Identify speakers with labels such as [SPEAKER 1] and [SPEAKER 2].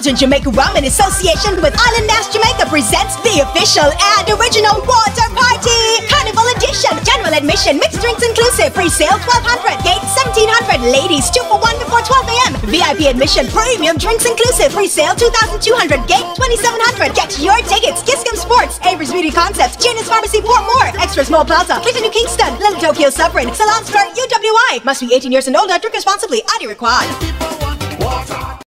[SPEAKER 1] Appleton Jamaica Rum in association with Island Nest Jamaica presents the official and original water party. Carnival edition. General admission, mixed drinks inclusive. Pre-sale 1200. Gate 1700. Ladies 2 for 1 before 12 a.m. VIP admission, premium drinks inclusive. Pre-sale 2200. Gate 2700. Get your tickets. Kiscom Sports, Avery's Beauty Concepts, Janus Pharmacy, Portmore, Extra Small Plaza, Clinton New Kingston, Little Tokyo Suffering, Salon Square, UWI. Must be 18 years and older. Drink responsibly. ID required.